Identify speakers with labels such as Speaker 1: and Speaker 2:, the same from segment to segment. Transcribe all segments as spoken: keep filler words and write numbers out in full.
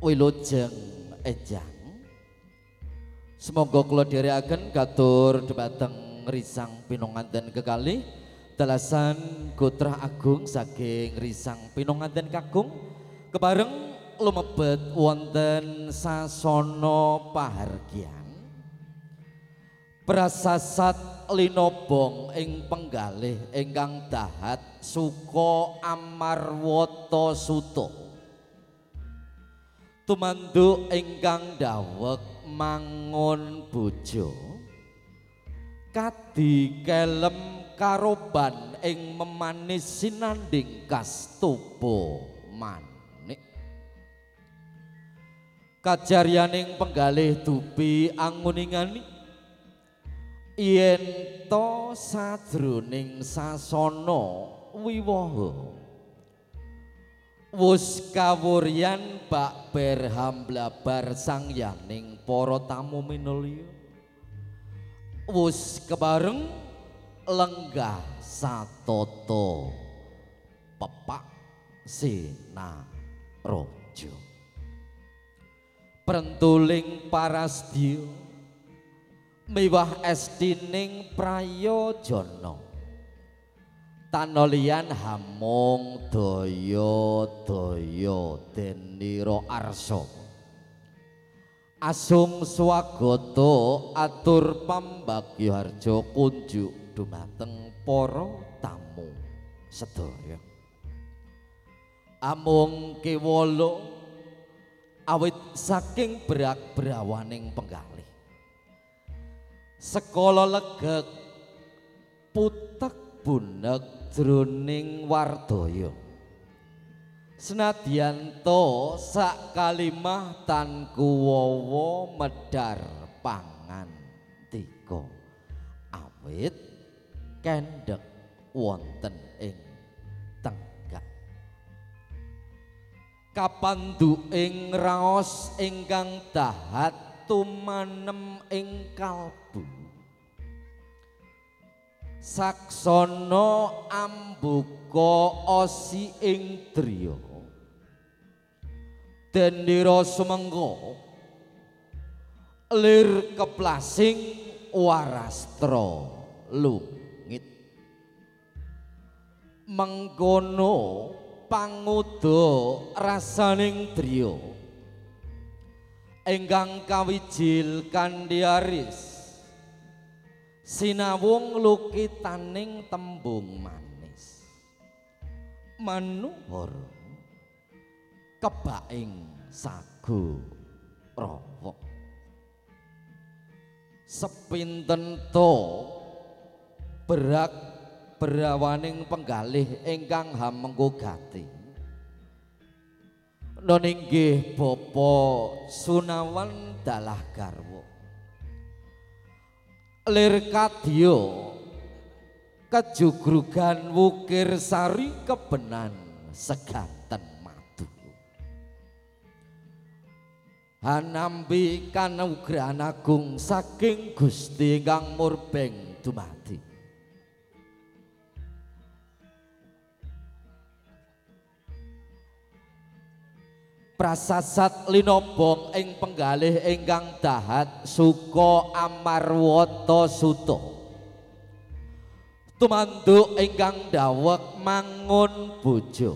Speaker 1: Wilujeng enjang semoga kula dherekaken katur dhumateng risang pinonganten kekalih dalasan Gotrah Agung saking risang pinonganten kakung kebareng lumebet wonten sasana pahargyan prasasat linobong ing penggalih ingkang dahat Suka Amarwata Suta tumanduk ingkang dawek mangun bojo kadi kelem karoban ing memanis sinanding kastupa manik kajaryaning penggalih dupi anguningani yen to sadroning sasana wiwaha wus kawuryan bakber hamblabar sangyaning para tamu minulya wus kebareng lenggah satata pepak sinaraja prentuling parasdiya miwah estining prayojana tanolian hamung daya-daya denira arsa asung swagata atur pambagyaharja kunjuk dumateng para tamu sedaya amung kewala awit saking berak-brawaning penggalih sekala legek putek bunek jroning wardaya senadyan to sak kalimah tan kuwawa medhar pangantika awit kendhek wonten ing tenggak kapanduking raos ingkang dahat tumanem ing kalbu saksana ambuka osi ing driya dendira sumengga lir keplasing warastra lungit mengkono panguda rasaning driya ingkang kawijil kanthi aris sinawung lukitaning tembung manis manuhara kebaing sago rawa sepinten to berak berawaning penggalih ingkang hamengku gati noninggih Bapa Sunawan dalah garwa lir kadya kejugrugan wukir sari kebenan seganten madu hanambi kanugrahan agung saking Gusti ingkang murbeng dumadi prasasat linobong ing penggalih ingkang dahat Suka Amarwata Suta tumanduk ingkang dawek mangun bojo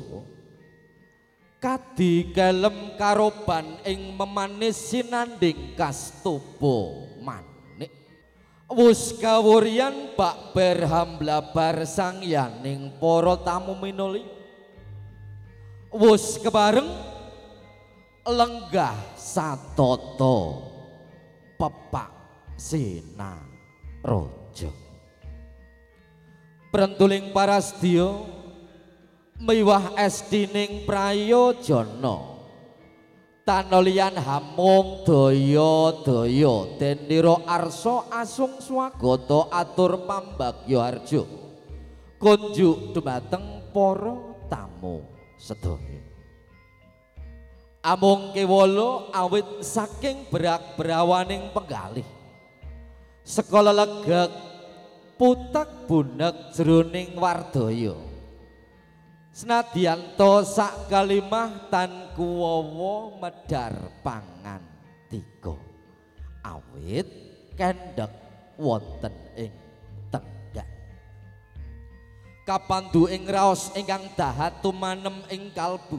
Speaker 1: kadi kelem karoban ing memanis sinanding kastupa manik wus kawuryan bakber hamblabar sangyaning para tamu minulya wus kebareng lenggah satata pepak sinaraja prentuling parasdiya miwah estining prayojana tanolian hamung daya-daya dendira arsa asung swagata atur pambagyaharja kunjuk dumateng para tamu sedaya amung kewala awit saking berak-brawaning penggalih sekala legek putek bunek jroning wardaya Senadyan to sak kalimah tan kuwawa medar pangan tiga awit kendhek wonten ing tenggang kapandu ing raos ingkang dahat tumanem ing kalbu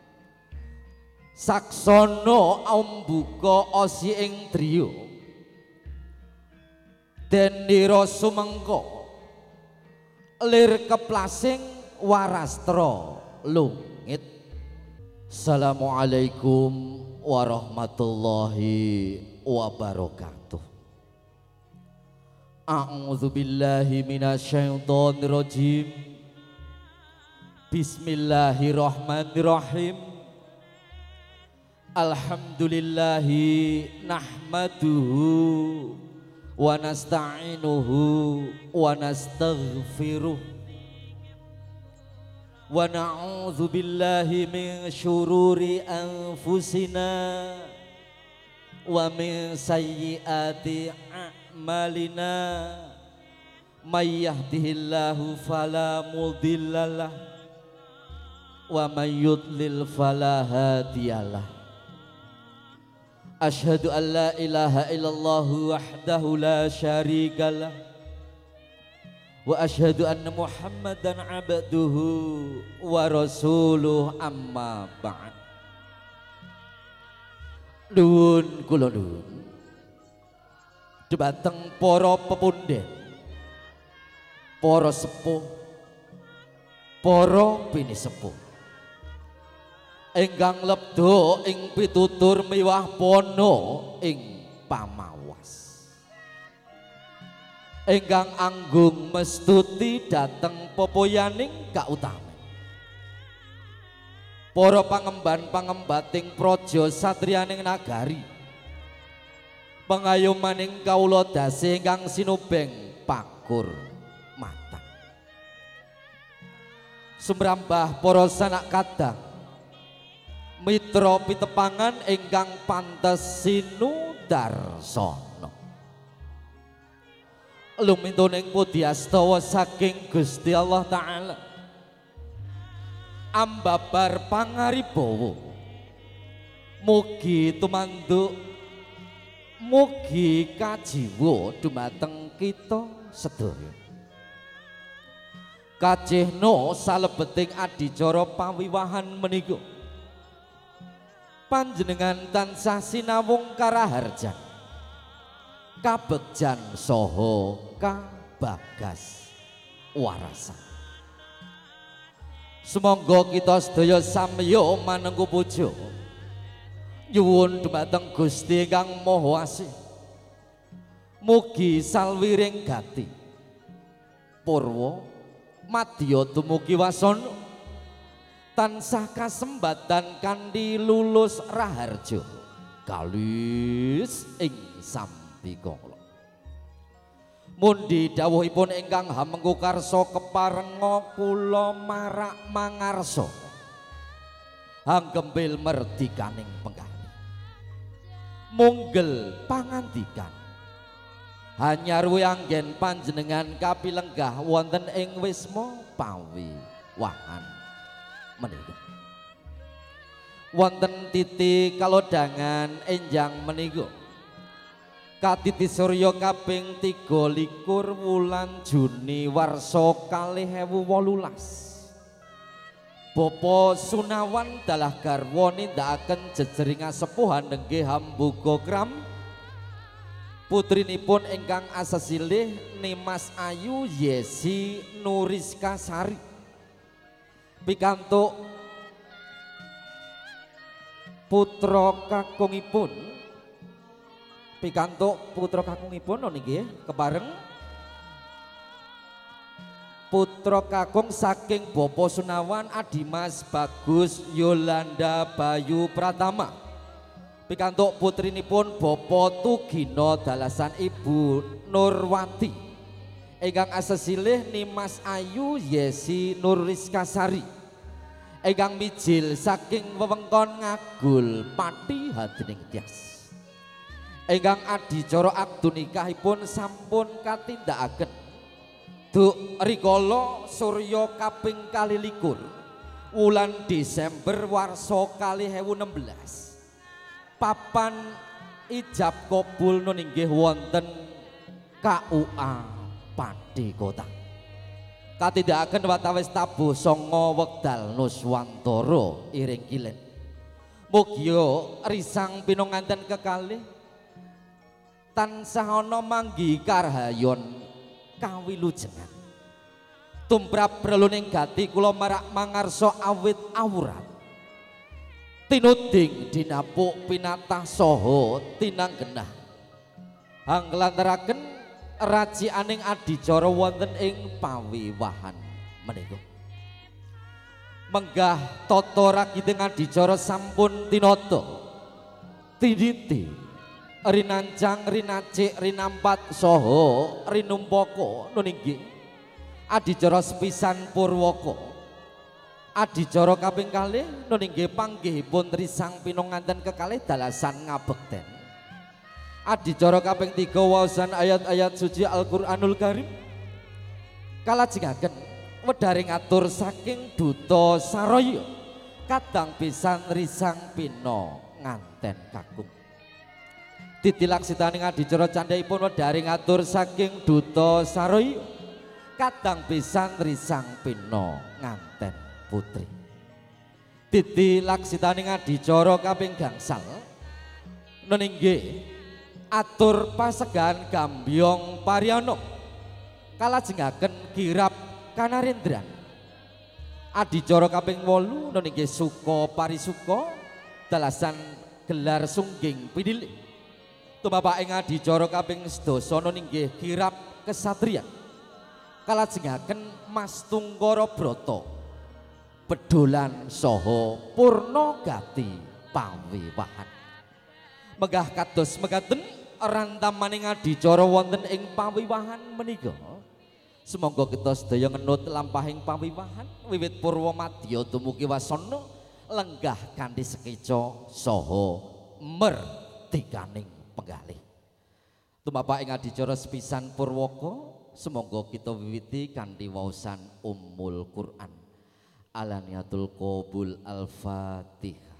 Speaker 1: saksana ambuka osi ing driya dendira sumengka lir keplasing warastra lungit. Assalamualaikum warahmatullahi wabarakatuh. A'udzu billahi minasyaitonir rajim. Bismillahirrahmanirrahim. Alhamdulillahi nahmaduhu wa nasta'inuhu wa nastaghfiruh wa na'udzu billahi min syururi anfusina wa min sayyiati a'malina may yahdihillahu fala mudhillalah wa may yudlil fala hadiyalah. Asyhadu an la ilaha illallah wahdahu la syarikalah wa asyhadu anna Muhammadan abduhu wa rasuluh amma ba'd. Nuwun kula nuwun dhumateng para pepundhen, para sepuh, para pinisepuh ingkang lebda ing pitutur miwah pono ing pamawas, ingkang anggung mestuti dateng popoyaning kautami para pangemban-pangembating praja satriyaning nagari pengayumaning kawula dase ingkang sinubeng pakur matang sumrambah para sanak kadang mitra pitepangan ingkang pantes sinudarsana lumintuning pudhiastawa saking Gusti Allah Ta'ala ambabar pangaribawa mugi tumanduk mugi kajiwa dumateng kita sedaya kajehna salebeting adicara pawiwahan menika panjenengan tansah sinawung karaharjan kabegjan saha kabagas warasan. Sumangga kita sedaya samya manengku puja nyuwun dhumateng Gusti Kang Maha Asih mugi salwiring gati purwa madya dumugi wasana tansah kasembatan kanthi lulus raharja kalis ing sampikala mundi dawuhipun ingkang hamengku karsa keparenga kula marak mangarsa hanggembil merdikaning penggalih munggel pangandikan hanyarwi anggen panjenengan kapilenggah wonten ing wisma pawiwahan menika wonten titi kalodhangan enjang menika Katiti Surya kaping tiga likur wulan Juni warsa kalih ewu wolulas Bapa Sunawan dalah garwa nindakaken jejering asepuhan nenggih hambuga kram putrinipun ingkang asesilih Nimas Ayu Yesi Nuriska Sari pikantuk putra kakungipun pikantuk putra kakungipun nggih kepareng putra kakung saking Bapa Sunawan Adimas Bagus Yolanda Bayu Pratama pikantuk putrinipun Bapa Tugina dalasan Ibu Nurwati ingkang asesilih Nimas Ayu Yesi Nuriska Sari ingkang mijil saking wewengkon Ngagul Pati Hadining Tias ingkang adicara akdu nikahipun sampun katindakaken duk rikala Surya kaping kalih likur wulan Desember warsa kalih ewu enem belas papan ijab kabul nun inggih wonten K U A Padikota. Katindakaken watawis tabuh sanga wekdal Nuswantara iring kilen. Mugi risang pinunganten kekalih tansah ana manggi karhayon kawilujengan. Tumrap preluning gati kula marak mangarsa awit awurat. Tinuding dinapuk pinatah saha tinanggenah. Hanglantaraken racianing adicara wonten ing pawiwahan menika. Menggah tata ragiting adicara sampun tinata. Tiniti rinancang rinacik rinampat saha rinumpaka nun inggih adicara sepisan purwaka. Adicara kaping kalih nun inggih panggihipun risang pinunganten kekalih dalasan ngabekten. Adicara kaping tiga waosan ayat-ayat suci Al-Qur'anul Karim. Kalajengaken wedharing atur saking Duta Saraya kadang pisan risang pina nganten kakung. Titilaksitaning adicara candhaipun wedharing atur saking Duta Saraya kadang pisan risang pina nganten putri. Titilaksitaning adicara kaping gangsal nun inggih atur pasegan Gambyong Pariyana kalajengaken kirab Kanarendran. Adicara kaping wolu nun inggih Suka Parisuka dalasan gelar sungging pidilih. Tumapa ing adicara kaping sedasa nun inggih kirab Kesatriyan kalajengaken Mas Tungkara Brata bedolan saha Purnagati pawiwahan. Megah kados mekaten rantamaning adicara wonten ing pawiwahan menika. Sumangga kita sedaya ngenut lampahing pawiwahan wiwit purwa madya dumugi wasana lenggah kanthi sekeca saha merdekaning penggalih. Tumapa ing adicara sepisan purwaka sumangga kita wiwiti kanthi waosan Ummul Quran. Alaniyatul Qabul Al-Fatihah.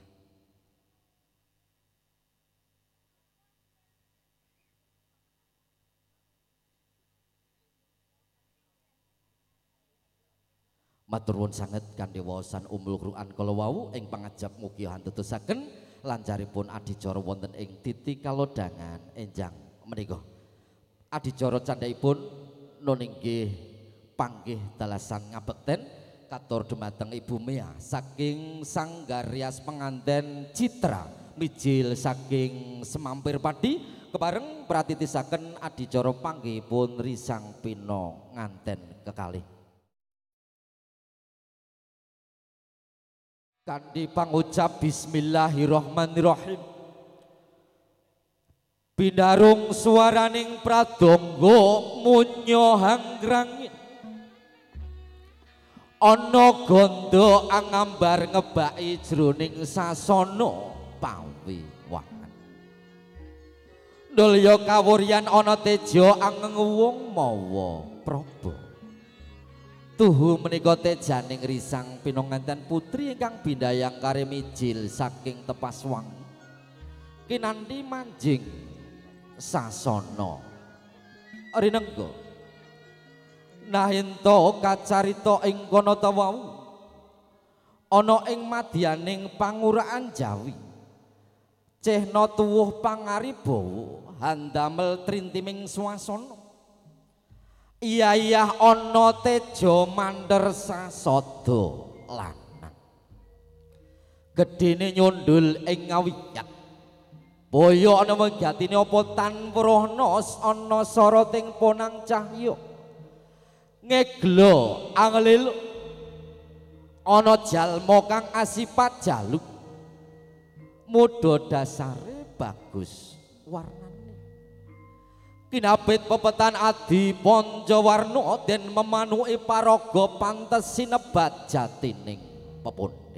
Speaker 1: Matur nuwun sanget kanthi waosan Ummul Quran kala wau ing pangajap mugi hantetusaken lancaripun adicara wonten ing titi kalodhangan enjang menika. Adicara candhaipun nun inggih panggih dalasan ngabekten katur dumateng Ibu Mia saking Sanggar Rias Penganten Citra mijil saking Semampir Padi kepareng pratitisaken adicara panggihipun risang pina nganten kekalih. Kanthi pangucap bismillahirrahmanirrahim. Binarung swaraning pradonga munyo hangrangin. Ana ganda angambar ngebaki jroning sasana pawiwahan. Ndulya kawuryan ana teja angeng wong mawa praba. Tuhu menika tejaning risang pinunganten putri ingkang bindayang kari mijil saking tepas wangi kinanthi manjing sasana rinengga. Nah ento kacarita ing kono ta wau ana ing madyaning pangurakan Jawi cehna tuwuh pangaribawa handamel trintiming swasana. Iya iya ana teja mandher sasada lanang gedene nyundul ing ngawiyat boyo ana megatine apa tanwrahna ana soroting ponang cahya ngeglo anglil ana jalma kang asipat jaluk mudha dasare bagus warna kinabit pepetan adi Pancawarna den memanuhi paraga pantes sinebat jatining pepunden.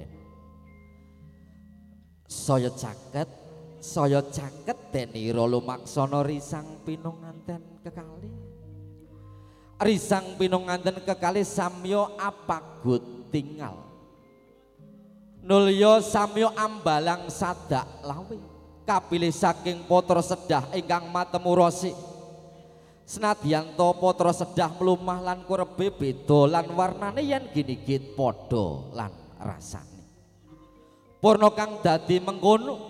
Speaker 1: Saya caket, saya caket denira lumaksana risang pinunganten kekalih. Risang pinunganten kekalih samya apagut tinggal. Nulya samya ambalang sadak lawe kapilih saking Patra Sedah ingkang matemu rasi. Senadyan to Patra Sedah mlumah lan kurebe beda lan warnane yen ginigit padha lan rasane. Purna kang dadi mengkono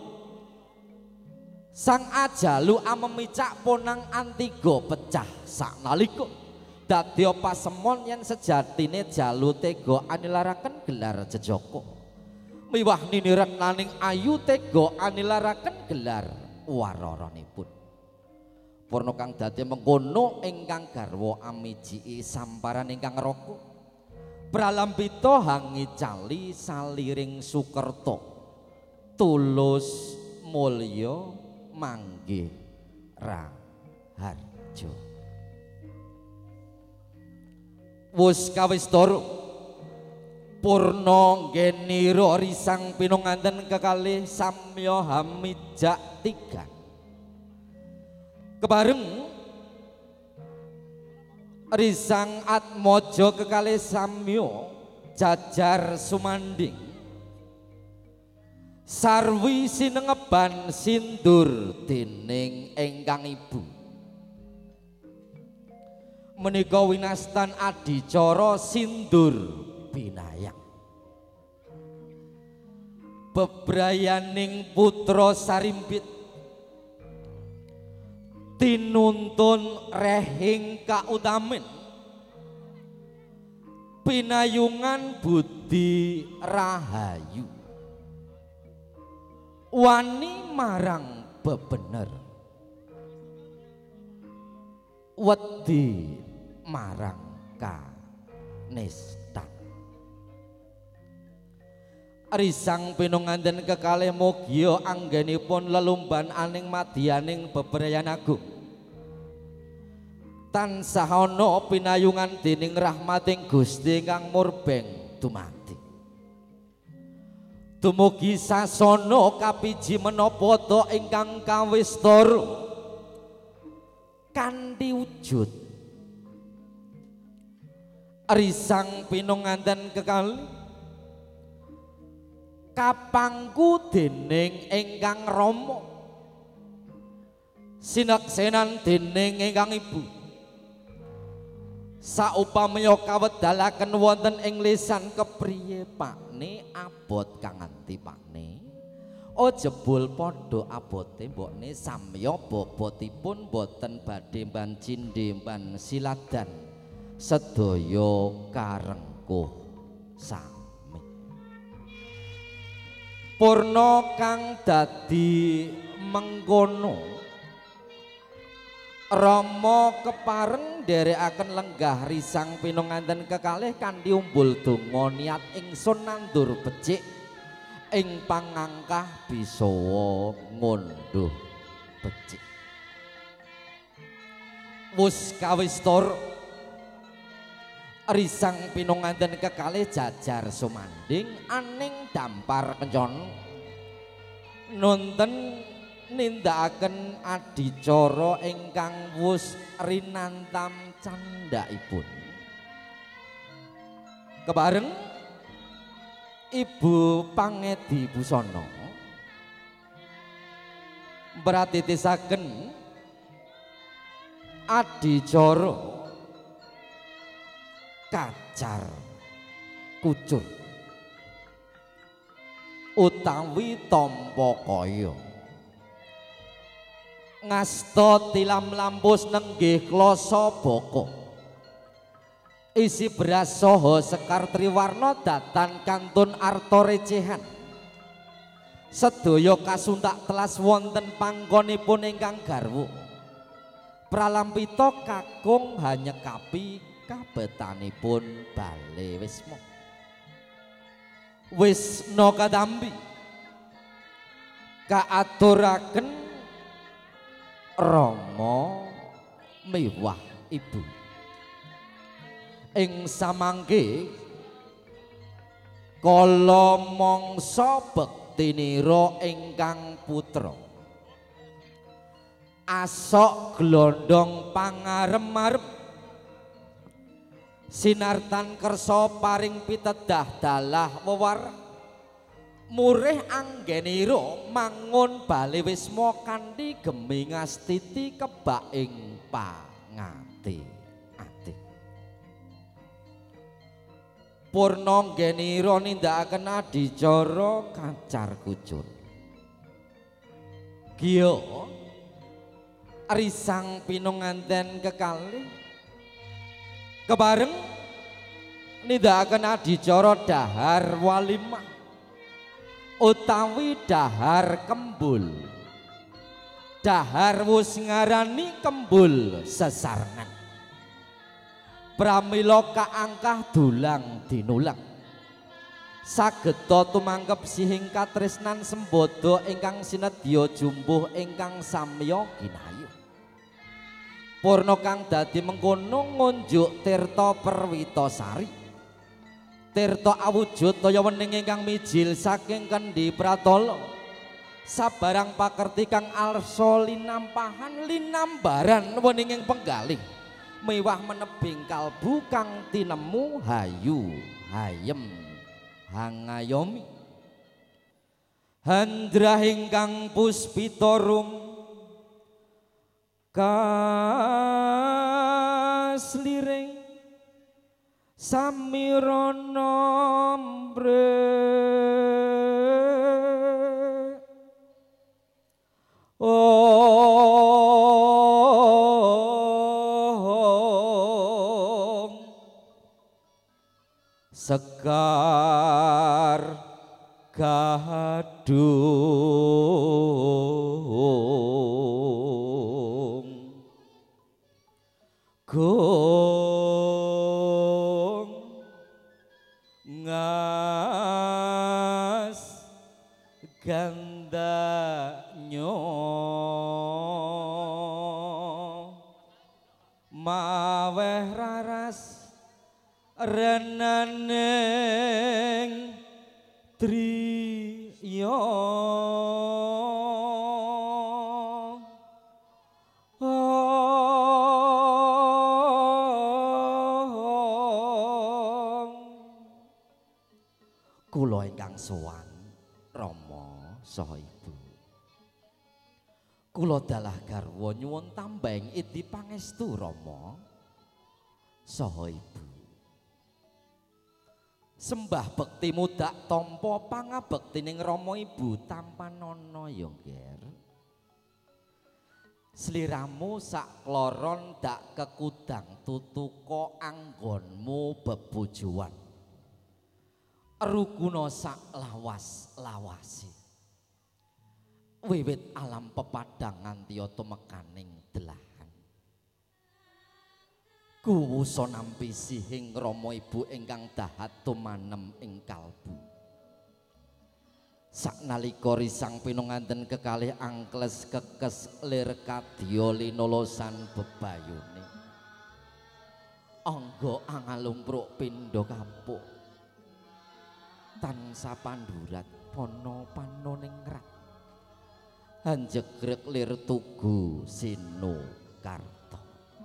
Speaker 1: Sang Ajalu amemicak ponang Antiga pecah saknalika dadya pasemon yen sejatine Jalu tega anilaraken gelar jejaka. Miwah niniren naning ayu tega anilaraken gelar wararanipun. Purna kang dadi mengkono ingkang garwa amijiki samparan ingkang raka. Pralambita hangi cali saliring Sukerta. Tulus mulya manggih raharja. Wus kawistara purna nggenira risang pinunganten kekalih samya hamijak tigan. Kebareng risang atmaja kekalih samya jajar sumanding sarwi sinengeban sindur dening ingkang ibu. Menika winastan adicara sindur binayang. Bebrayaning putra sarimpit tinuntun rehing kautamin pinayungan budi rahayu wani marang bebener wedi marang kanistan. Risang pinunganten kekalih mugia anggenipun lelumban aning madyaning bebrayan agung tansah ana pinayungan dening rahmating Gusti kang murbeng dumati. Dumugi sasana kapiji menapa ta ingkang kawistara kanthi wujud risang pinunganten kekalih kapangku dening ingkang Rama sineksenan dening ingkang Ibu saupamaya kawedalaken wonten ing lisan kepriye pakne abot kang nganti pakne oh jebul padha abote mbokne samya bobotipun boten badhe mban cindhe mban siladan sedaya karengkuh sami. Purna kang dadi mengkono Rama kepareng nderekaken lenggah risang pinunganten kekalih kanthi umbul donga niat ingsun nandur becik ing pangangkah bisawa ngunduh becik. Wus kawistara risang pinunganten kekalih jajar sumanding aning dampar kencana nonten nindakaken adicara ingkang wus rinantam candhaipun. Kebareng Ibu Pangedi Busana mratitisaken adicara kacar kucur utawi tampa kaya ngasta tilam lampus nenggih klasa baka isi beras saha sekar triwarna datan kantun arta recehan sedaya kasuntak telas wonten panggonipun ingkang garwa pralampita kakung hanyekapi kabetanipun bale wisma wisna kadambi kaaturaken Rama miwah Ibu ing samangke kala mangsa bektinira ingkang putra asok glondong pangarem-arem sinartan kersa paring pitedah dalah wewarah murih anggenira mangun bali wisma kanthi gemi ngastiti kebak ing pangati ati. Purna anggenira nindakaken adicara kacar kucur. Giya risang pinunganten kekalih kebareng nindakaken adicara dahar walimah utawi dahar kembul. Dahar wus ngarani kembul sesarengan. Pramila kaangkah dulang dinulang. Sageta tumangkep sihing katresnan sembodo ingkang sinedya jumbuh ingkang samya ginayu. Purna kang dadi mengkono ngunjuk tirta Perwitasari. Tirta awujud kaya wening ingkang mijil saking kendi pratala. Sabarang pakerti kang arsa linampahan linambaran wening ing penggalih. Mewah menebing kalbu kang tinemu hayu hayem hangayomi. Handra ingkang puspita rum kasliring samirana mbre oh sekar gadung gong ngas gandanyo maweh raras renaneng triya kula ingkang sowan Rama saha Ibu. Kula dalah garwa nyuwun tambahing idi pangestu Rama saha Ibu. Sembah bekti mudak tampa pangabektining Rama Ibu tampanana ya Nger. Sliramu sak kloron dak kekudang tutuka anggonmu bebojoan. Rukuna sak lawas lawasi. Wiwit alam pepadang nganti tumekaning delahan. Kuwusa nampi sihing Rama Ibu ingkang dahat tumanem ing kalbu. Saknalika risang pinunganten kekalih angkles kekes lir kadya linolosan bebayune. Angga angalumpruk pindha kapuk. Tansa pandurat pono panoning rak. Hanjegrek lir tugu sinu karta.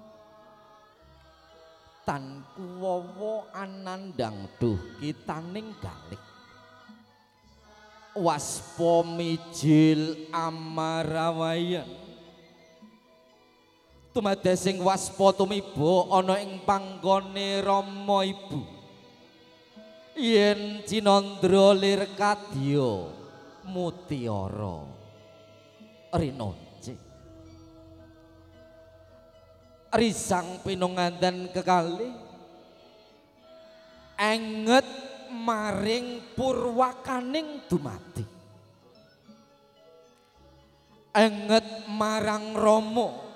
Speaker 1: Tan kuwawa anandang duh kitaning galih. Waspa mijil amarawayan. Tumadesing waspa tumiba ana ing panggone Rama Ibu. Yen Cinandra lir kadya mutiara rinonce. Risang pinunganten kekalih enget maring purwakaning dumati. Enget marang Rama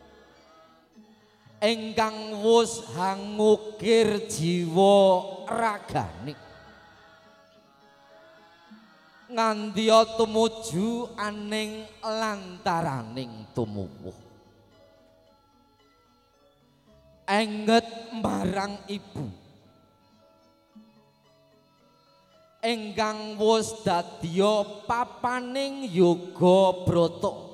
Speaker 1: engkang wus hangukir jiwa ragane nganti tumuju aning lantaraning tumuwuh. Enget marang Ibu engkang wus dadya papaning yoga brata.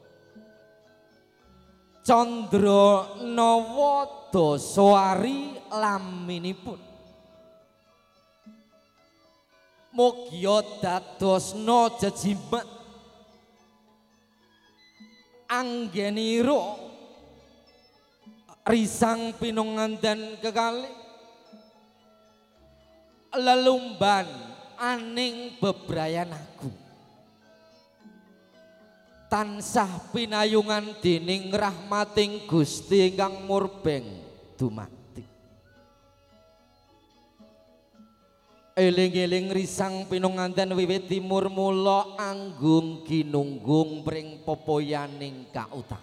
Speaker 1: Candra nawa dasawari laminipun Mugia dadosna jejimat anggeniro risang pinungandan kekalih lelumban aning bebrayan aku tansah pinayungan dening rahmating Gusti ingkang murbeng dumati eling-eling risang pinungandan wiwit timur mula anggung ginunggung pring popoyaning kautami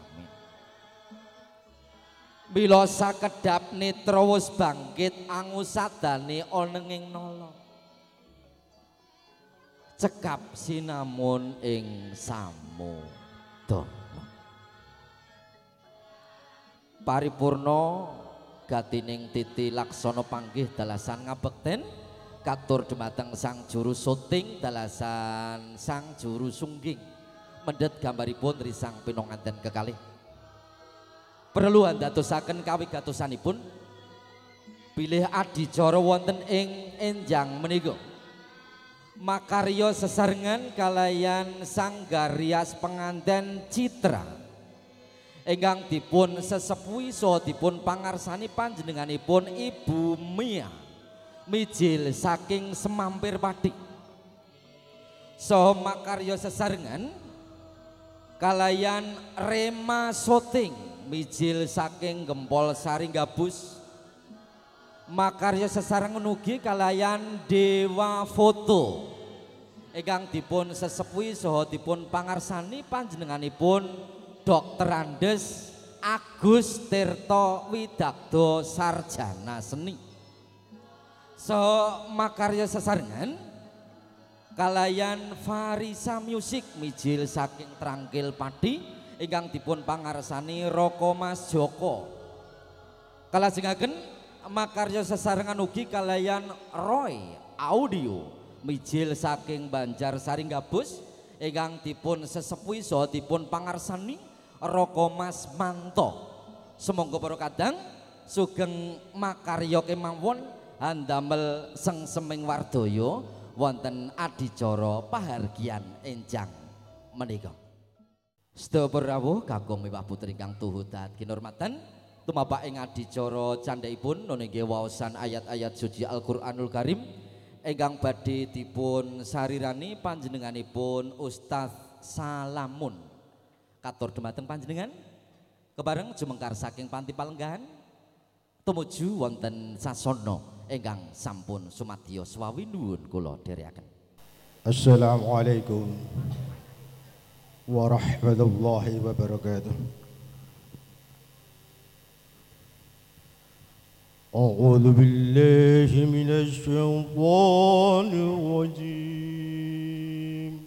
Speaker 1: bila sakedap netra wis bangkit angusadane ana ing nala cekap sinamun ing samudana paripurna gatining titi laksana panggih dalasan ngabekten katur dumateng sang juru syuting dalasan sang juru sungging mendhet gambaripun risang pinunganten kekalih perlu andadosaken kawigatosanipun bilih adicara wonten ing enjang menika makarya sesarengan kalayan sanggarias penganten Citra ingkang dipun sesepuhi saha dipun pangarsani panjenenganipun Ibu Mia mijil saking Semampir Pati saha makarya sesarengan kalayan Rema Soting mijil saking Gempol Sari Gabus makarya sesarengan ugi kalayan Dewa Foto ingkang dipun sesepuhi saha dipun pangarsani panjenenganipun Dokter Andes Agus Tirta Widagdo Sarjana Seni so makarya sesarengan kalayan Farisa Music mijil saking Trangkil Pati ingkang dipun pangarsani Roko Mas Joko kalajengaken makarya sesarengan ugi kalayan Roy Audio mijil saking Banjar Saring Gabus ingkang dipun sesepuhi saha dipun pangarsani Roko Mas Manto semonggo para kadang sugeng makarya kemawon andamel sengseming wardaya wonten adicara pahargyan enjang menika. Sedaya rawuh kakung miwah putri ingkang tuhu dhat kinurmatan tumapak ing adicara candhaipun nggih waosan ayat-ayat suci Al-Qur'anul Karim ingkang badhe dipun sarirani panjenenganipun Ustaz Salamun. Katur dhumateng panjenengan kebareng jumengkar saking panti palenggahan tumuju wonten sasana ingkang sampun sumadya swawi nuwun kula dherekaken.
Speaker 2: Assalamualaikum warahmatullahi wabarakatuh. A'udzu billahi minasy syaithanir rajim.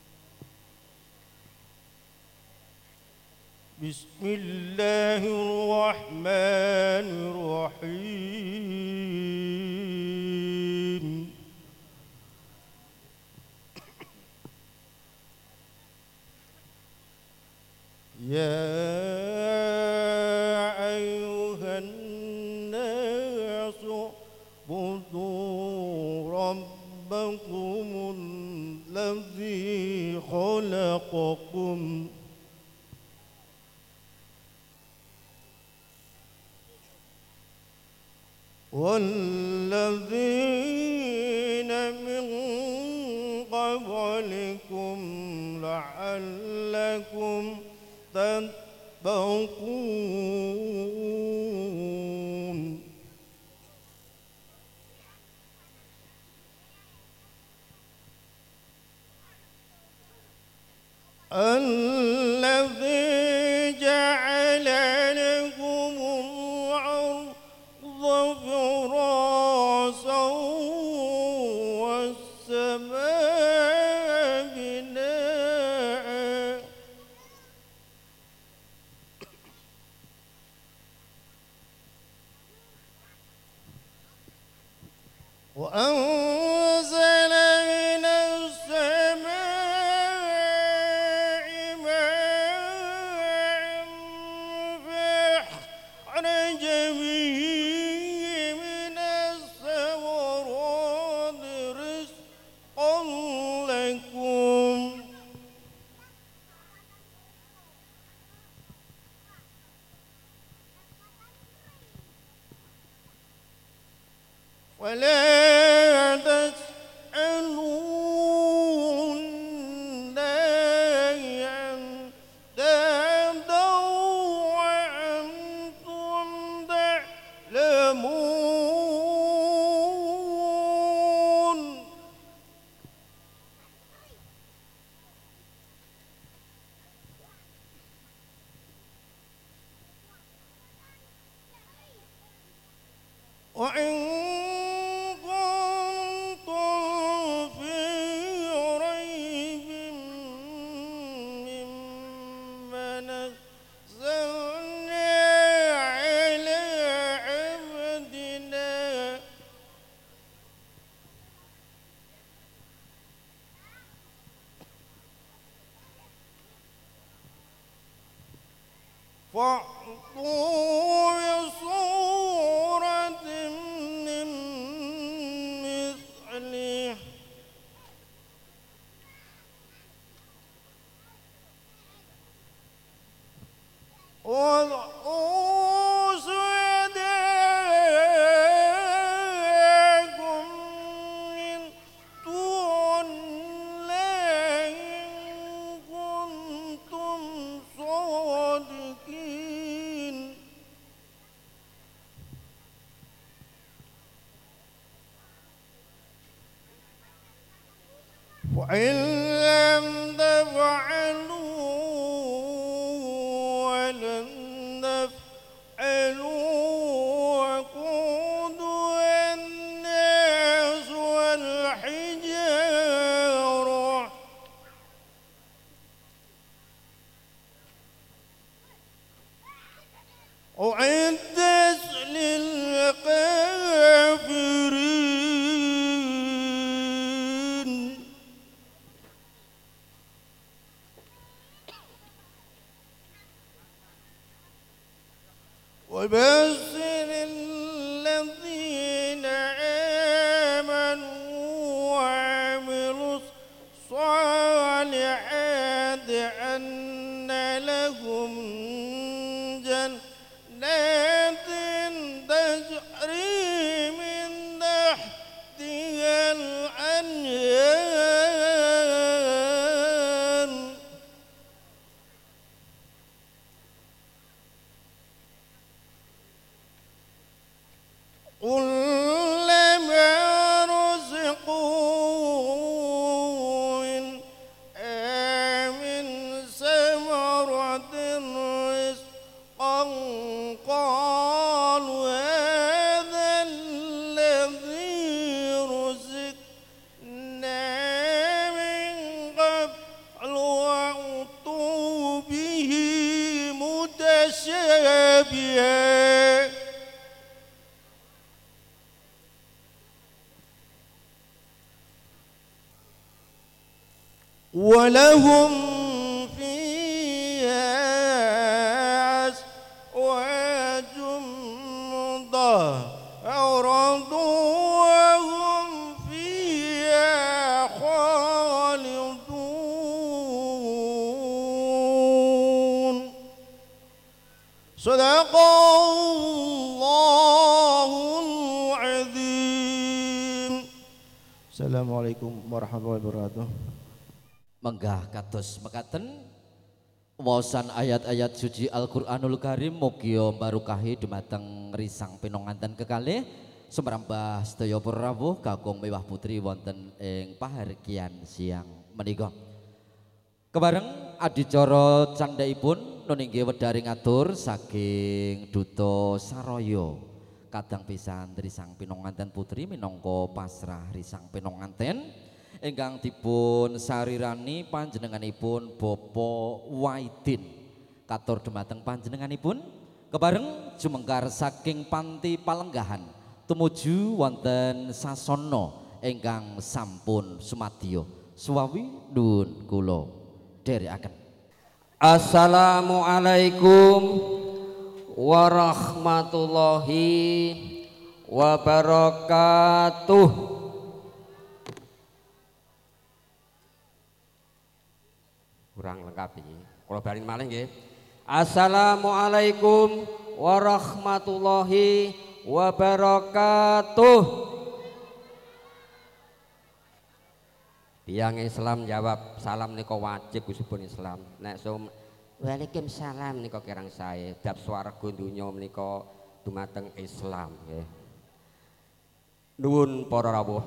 Speaker 2: Bismillahirrahmanirrahim. Ya ayyuhan nasu budu rabbakumul ladzi khalaqakum والذين من قبلكم لعلكم تتقون الذي جعل لكم الأرض فراشا والسماء بناء وأنزل من السماء ماء فأخرج به من الثمرات رزقا ولا تسألون دادا وأنتم تعلمون وإن كنتم في ريب مما نزلنا على عبدنا فأتوا بسورة من مثله وادعوا شهداءكم من دون الله إن كنتم صادقين وإن لم تفعلوا ولن تفعلوا وقودها الناس والحجارة أعدت للكافرين وبشر الذين آمنوا وعملوا الصالحات أن لهم جنات تجري من تحتها الأنهار كلما رزقوا منها من ثمرة رزقا قالوا هذا الذي رزقنا من قبل وأتوا به متشابها ولهم فيها أزواج مطهرة وهم فيها خالدون صدق الله العظيم. Assalamualaikum warahmatullahi wabarakatuh.
Speaker 1: Menggah kados mekaten waosan ayat-ayat suci Al-Qur'anul Karim mugia barokahi dumateng risang pinonganten kekalih sumrambah sedaya para rawuh kakung miwah putri wonten ing pahargyan siang menika. Kebareng adicara candhaipun nun inggih wedharing atur saking Duta Saraya kadang pisan risang pinonganten putri minangka pasrah risang pinonganten ingkang dipun sarirani panjenenganipun Bapak Waidin katur dumateng panjenenganipun kebareng jumengkar saking panti palenggahan tumuju wonten sasana ingkang sampun sumadya suwawi nuwun kula dherekaken.
Speaker 3: Assalamualaikum warahmatullahi wabarakatuh. Kurang lengkap ini. Kalau balik malih nggih. Assalamualaikum warahmatullahi wabarakatuh. Tiyang Islam jawab salam nika wajib kusipun Islam. Nek so Waalaikumsalam nika kirang sae. Dap swarga donya menika dumateng Islam nggih. Nuwun para rawuh.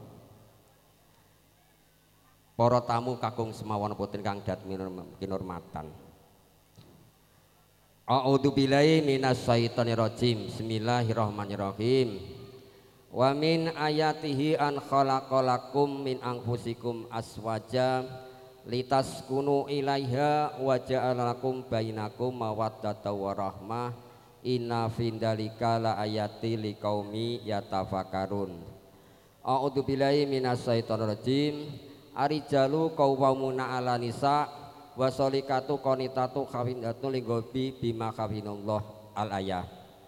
Speaker 3: Para tamu kakung semawon putin kang dat kinurmatan. A'udzu billahi minasyaitonir rajim. Bismillahirrahmanirrahim. Wa min ayatihi an khalaqalakum min anfusikum aswaja litaskunu ilaiha wa ja'alakum bainakum mawaddatan wa rahmah inna findalika la ayati liqaumi yatafakkarun. A'udzu billahi minasyaitonir rajim. Arijalu qawwamuna 'ala nisa wa solikatu qanitatu khawindatu ligobi bima khawinallah al ayah.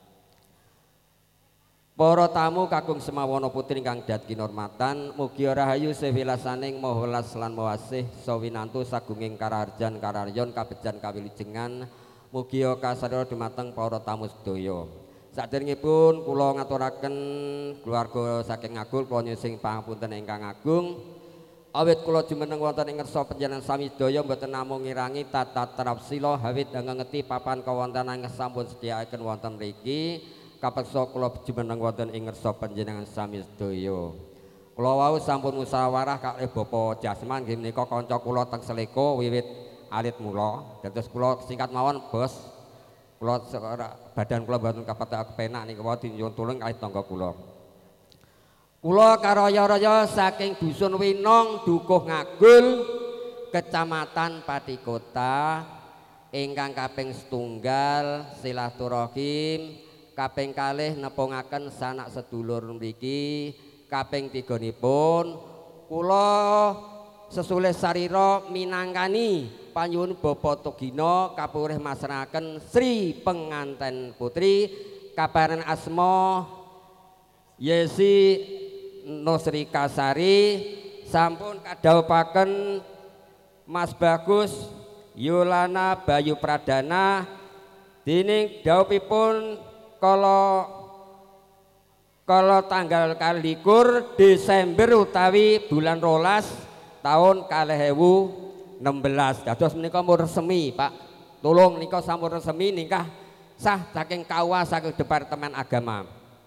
Speaker 3: Para tamu kakung semawana putri kang dat kinurmatan, mugi rahayu sewilasaning maha welas lan mawasih sawinantu sagunging karaharjan kararyon kabejan kawilujengan mugi kasarya dumateng para tamu sedaya. Saderengipun kula ngaturaken keluarga saking Ngagul kula nyuwun pangapunten ingkang agung. Awit kula jumeneng wonten ing ngersa panjenengan sami sedaya mboten namung ngirangi tata terap sila hawit ngengeti papan kawontenan ingkang sampun sediakaken wonten mriki. Kapeksa kula jumeneng wonten ing ngersa panjenengan sami sedaya. Kula wau sampun musyawarah kalih Bapak Jasman nggih menika kanca kula teng Seleko wiwit alit mula. Dados kula singkat mawon Bos. Kula badan kula mboten kapatek kepenak nika wae dinyuwun tulung kalih tangga kula. Kula karaya-raya saking dusun Winong Dukuh Ngagul Kecamatan Patikota ingkang kaping setunggal silaturahim. Kaping kalih nepungaken sanak sedulur mriki, kaping tiganipun kula sesulih sarira minangkani panyuwun Bapak Tugina kapurih masrahaken Sri penganten putri kabaran asma Yesi Nusri Kasari sampun kadhawuhaken Mas Bagus Yulana Bayu Pradana dening dawuhipun kalau kalau tanggal kalikur Desember utawi bulan rolas tahun kalih ewu enam belas dados menika mun resmi Pak tolong nika sampun resmi nikah sah saking K U A saking Departemen Agama.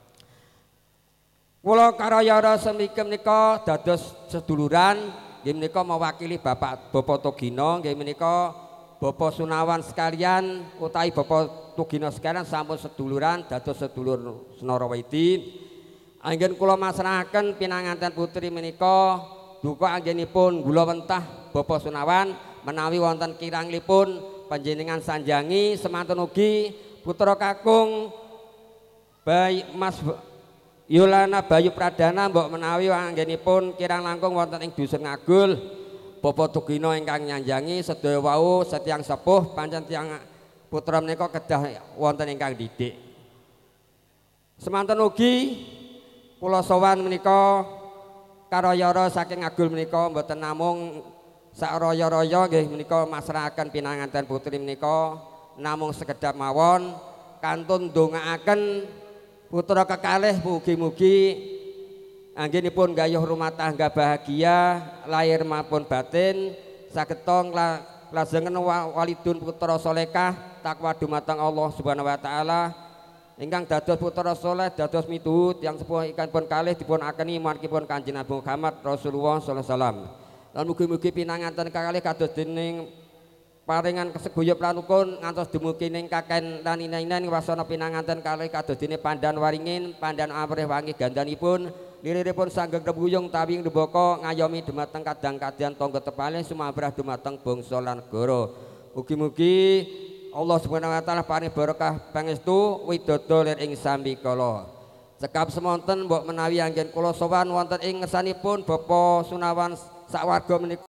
Speaker 3: Kula karaya semikem menika dados seduluran nggih menika mewakili Bapak Bapak Tugina nggih menika Bapak Sunawan sekalian utawi Bapak Tugina sekalian sampun seduluran dados sedulur Senarawidi. Anggen kula masrahaken pinanganten putri menika duka anggenipun gula wentah Bapak Sunawan menawi wonten kirangipun panjenengan sanjangi semanten ugi putra kakung Bayi Mas Yulana Bayu Pradana mbok menawi anggenipun kirang langkung wonten ing dusun Ngagul. Bapak Tugina ingkang nyanjangi sedaya wau setiang sepuh pancen tiyang putra menika kedah wonten ingkang didik. Semanten ugi kula sowan menika karayara saking Ngagul menika mboten namung sak raya-raya nggih menika masrahaken pinanganten putri menika namung sekedap mawon kantun ndongaaken putra kekalih mugi-mugi anggenipun gayuh rumah tangga bahagia lahir maupun batin saged lajengen walidun putra solekah takwa dumateng Allah Subhanahu wa taala ingkang dados putra soleh dados mituhut yang sepuh ikanipun kalih dipun akeni margipun Kanjeng Nabi Muhammad Rasulullah sallallahu alaihi wasallam. Lan mugi-mugi pinanganten kalih kados dening paringan keseguyup lan rukun ngantos dumugi ning kaken lan inen-inen wasana pinanganten kalih kados dene pandan waringin pandan amrih wangi gandanipun liripun sanggeng rebuyung tawing debaka ngayomi dumateng kadang-kadang tangga tepalih sumabrah dumateng bangsa lan negara. Mugi-mugi Allah Subhanahu wa taala paring barokah pangestu widodho lir ing sami kala. Cekap semonten mbok menawi anggen kula sowan wonten ing ngersanipun Bapak Sunawan sawarga menika